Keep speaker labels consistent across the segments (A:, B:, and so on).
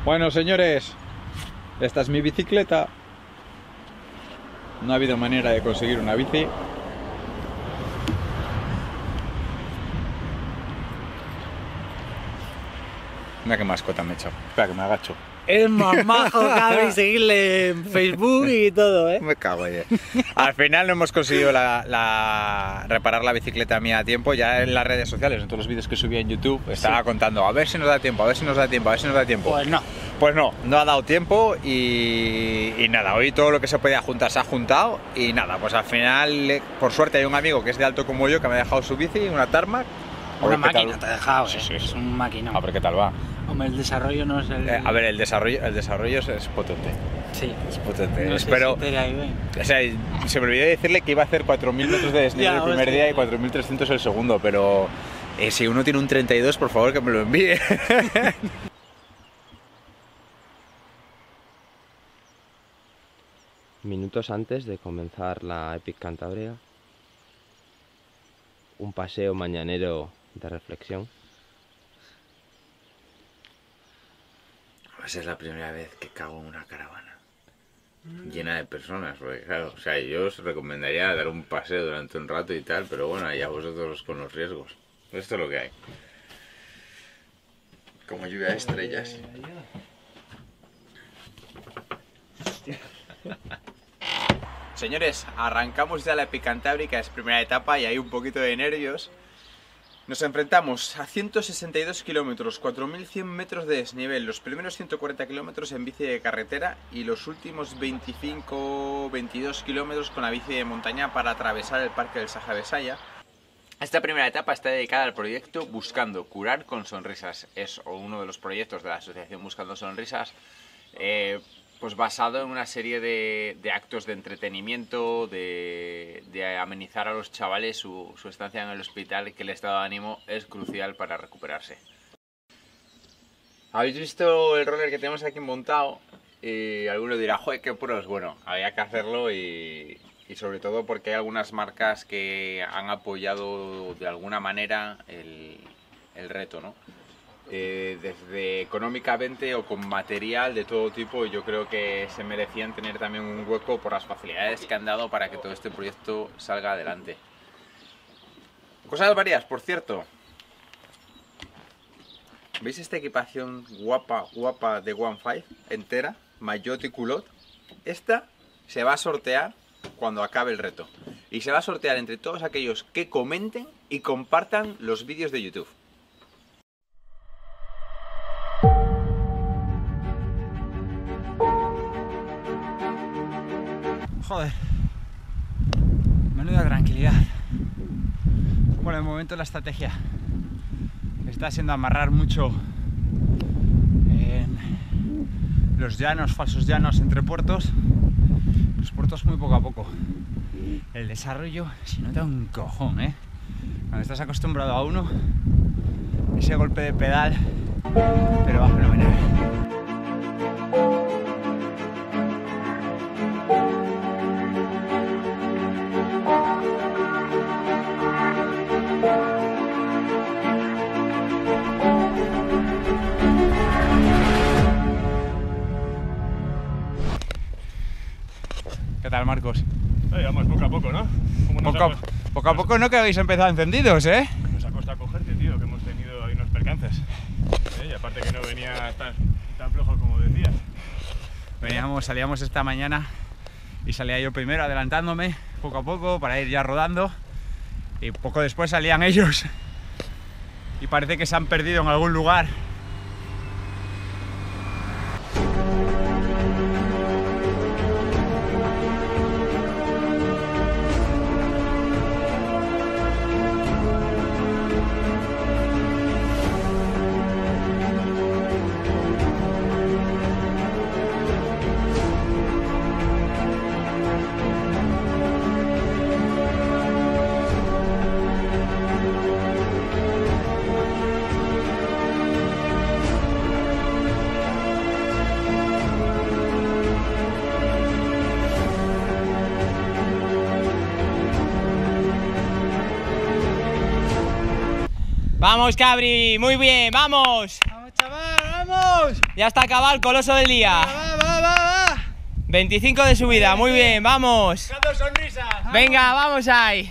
A: Bueno, señores, esta es mi bicicleta. No ha habido manera de conseguir una bici. Mira qué mascota me he echado. Espera que me agacho.
B: Es más majo, cabrón, y seguirle en Facebook y todo, ¿eh?
A: Me cago en Al final no hemos conseguido reparar la bicicleta mía a tiempo. Ya en las redes sociales, en todos los vídeos que subía en YouTube, estaba contando a ver si nos da tiempo, a ver si nos da tiempo, a ver si nos da tiempo.
B: Pues no.
A: No ha dado tiempo y nada, hoy todo lo que se podía juntar se ha juntado y nada, pues al final, por suerte hay un amigo que es de alto como yo que me ha dejado su bici, una Tarmac.
B: Una máquina te ha dejado, sí. Es un maquinón.
A: A ver qué tal va.
B: Hombre, el desarrollo no es el...
A: A ver, el desarrollo es potente.
B: Sí.
A: Es potente.
B: No
A: Espero... O sea, se me olvidó decirle que iba a hacer 4.000 metros de desnivel el primer día y 4.300 el segundo, pero si uno tiene un 32, por favor que me lo envíe.
C: Minutos antes de comenzar la Epic Cantabria, un paseo mañanero de reflexión.
D: Pues es la primera vez que cago en una caravana llena de personas, porque claro, o sea, yo os recomendaría dar un paseo durante un rato y tal, pero bueno, allá vosotros con los riesgos. Esto es lo que hay. Como lluvia de estrellas.
A: Señores, arrancamos ya la Epic Cantábrica, es primera etapa y hay un poquito de nervios. Nos enfrentamos a 162 kilómetros, 4.100 metros de desnivel, los primeros 140 kilómetros en bici de carretera y los últimos 25-22 kilómetros con la bici de montaña para atravesar el Parque del Saja Besaya. Esta primera etapa está dedicada al proyecto Buscando Curar con Sonrisas. Es uno de los proyectos de la asociación Buscando Sonrisas, pues basado en una serie de actos de entretenimiento, de amenizar a los chavales su estancia en el hospital, que el estado de ánimo es crucial para recuperarse. ¿Habéis visto el roller que tenemos aquí montado? Y alguno dirá, joder, qué pros. Bueno, había que hacerlo y sobre todo porque hay algunas marcas que han apoyado de alguna manera el reto, ¿no? Desde económicamente o con material de todo tipo, yo creo que se merecían tener también un hueco por las facilidades que han dado para que todo este proyecto salga adelante. Cosas varias, por cierto. ¿Veis esta equipación guapa de One Five entera? Maillot y culot. Esta se va a sortear cuando acabe el reto. Y se va a sortear entre todos aquellos que comenten y compartan los vídeos de YouTube.
B: Joder, menuda tranquilidad. Bueno, de momento la estrategia está siendo amarrar mucho en los llanos, falsos llanos entre puertos. Los puertos muy poco a poco. El desarrollo se nota un cojón, ¿eh? Cuando estás acostumbrado a uno, ese golpe de pedal, pero va fenomenal. ¿Qué tal, Marcos?
E: Ahí vamos, poco a poco, ¿no?
B: Poco a poco, ¿no? Que habéis empezado encendidos, ¿eh?
E: Nos ha costado cogerte, tío, que hemos tenido ahí unos percances. Y aparte que no venía tan flojo como decías.
B: Salíamos esta mañana y salía yo primero adelantándome poco a poco para ir ya rodando, y poco después salían ellos y parece que se han perdido en algún lugar.
F: Vamos, Cabri, muy bien, vamos.
B: ¡Vamos, chaval, vamos! ¡Vamos!
F: Ya está acabado el coloso del día.
B: ¡Va!
F: 25 de subida, muy bien, vamos.
B: ¡Buscando sonrisas!
F: Venga, vamos ahí.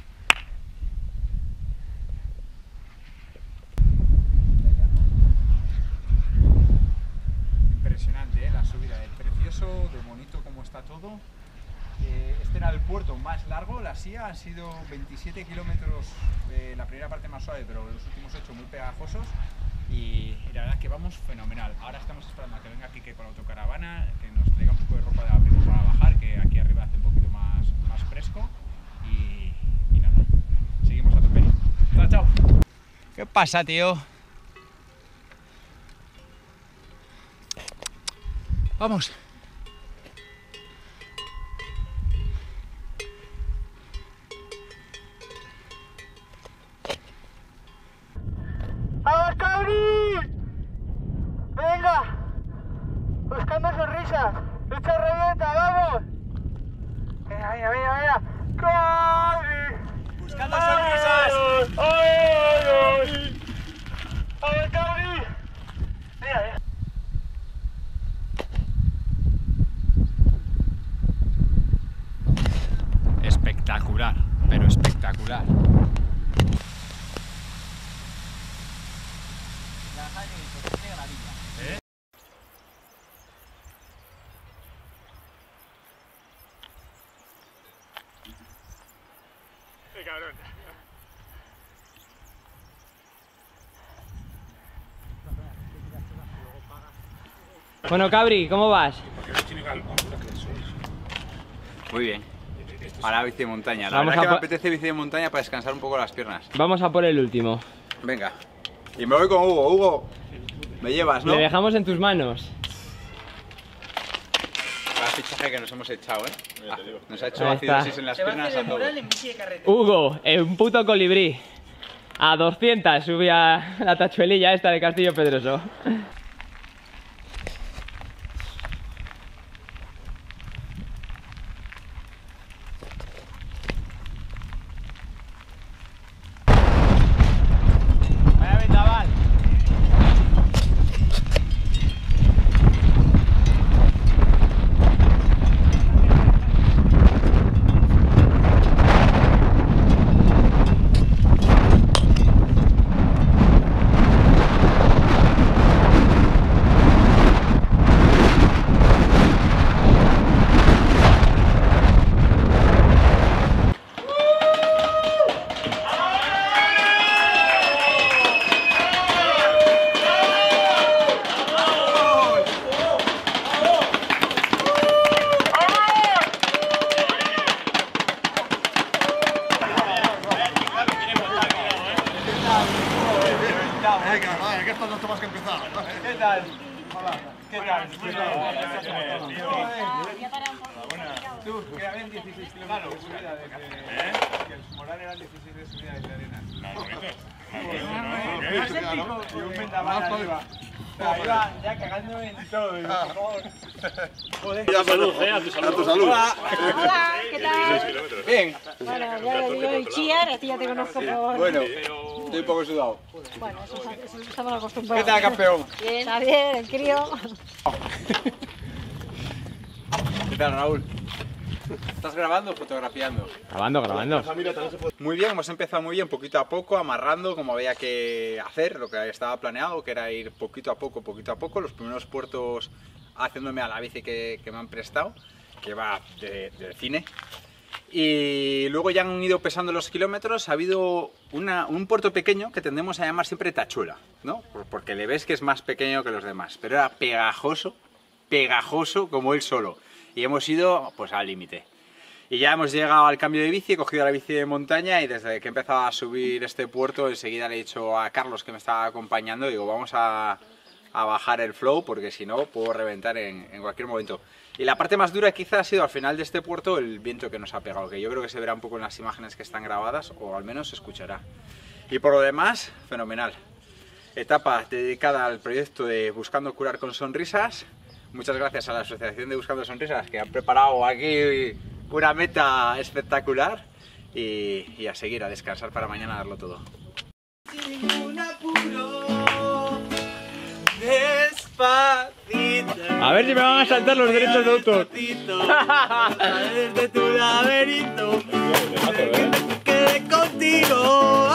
B: Impresionante, la subida, precioso, de bonito como está todo. Este era el puerto más largo, la SIA han sido 27 kilómetros, la primera parte más suave, pero los últimos 8 muy pegajosos. Y la verdad que vamos fenomenal. Ahora estamos esperando a que venga Quique con la autocaravana, que nos traiga un poco de ropa de abrigo para bajar, que aquí arriba hace un poquito más fresco. Y nada, seguimos a tope. Chao.
F: ¿Qué pasa, tío?
B: Vamos.
G: ¡Vamos, Cabri! ¡Venga! Buscando sonrisas. ¡Lucha revienta, vamos! Venga. ¡Cabri!
B: Buscando sonrisas.
G: ¡Ay! ¡Vamos, Cabri! Mira.
B: Espectacular, pero espectacular.
E: ¡Qué cabrón!
F: Bueno, Cabri, ¿cómo vas?
A: Muy bien. Ahora bici de montaña. La
F: Vamos
A: verdad
F: a
A: que me
F: po-
A: apetece bici de montaña para descansar un poco las piernas.
F: Vamos a por el último.
A: Venga. Y me voy con Hugo. Hugo, me llevas, ¿no?
F: Le dejamos en tus manos.
A: El fichaje que nos hemos echado, ¿eh? Nos ha hecho
F: Ahí está.
A: acidosis en las piernas a todos.
F: Hugo, un puto colibrí. A 200 subía la tachuelilla esta de Castillo Pedroso. Vaya vendaval.
B: Tú, que habían 16 kilómetros de subida de que el Moral eran 16 de subida de arenas. Y un vendaval arriba. Iba ya cagando en todo. Joder.
E: A tu salud.
H: Hola, ¿qué tal?
A: Bien.
H: Bueno, yo soy Chiar, a ti ya te conozco por...
A: Bueno, estoy un poco sudado.
H: Bueno, eso estamos acostumbrados.
A: ¿Qué tal, campeón?
H: Bien. Está bien, el crío.
A: ¿Qué tal, Raúl? ¿Estás grabando o fotografiando?
F: Grabando.
A: Muy bien, hemos empezado muy bien, poquito a poco, amarrando como había que hacer, lo que estaba planeado, que era ir poquito a poco, los primeros puertos haciéndome a la bici que me han prestado, que va del cine. Y luego ya han ido pesando los kilómetros, ha habido un puerto pequeño que tendemos a llamar siempre Tachuela, ¿no? Porque le ves que es más pequeño que los demás, pero era pegajoso como él solo. Y hemos ido pues al límite. Y ya hemos llegado al cambio de bici, he cogido la bici de montaña y desde que he empezado a subir este puerto enseguida le he dicho a Carlos, que me estaba acompañando, digo, vamos a bajar el flow porque si no puedo reventar en cualquier momento. Y la parte más dura quizá ha sido al final de este puerto el viento que nos ha pegado, que yo creo que se verá un poco en las imágenes que están grabadas o al menos se escuchará. Y por lo demás, fenomenal. Etapa dedicada al proyecto de Buscando Curar con Sonrisas. Muchas gracias a la Asociación de Buscando Sonrisas que han preparado aquí una meta espectacular y a seguir, a descansar para mañana darlo todo.
F: Sin ningún apuro, despacio.
A: despacito.
B: A ver si me van a saltar los derechos de autor.
A: Desde tu laberinto, quedé contigo.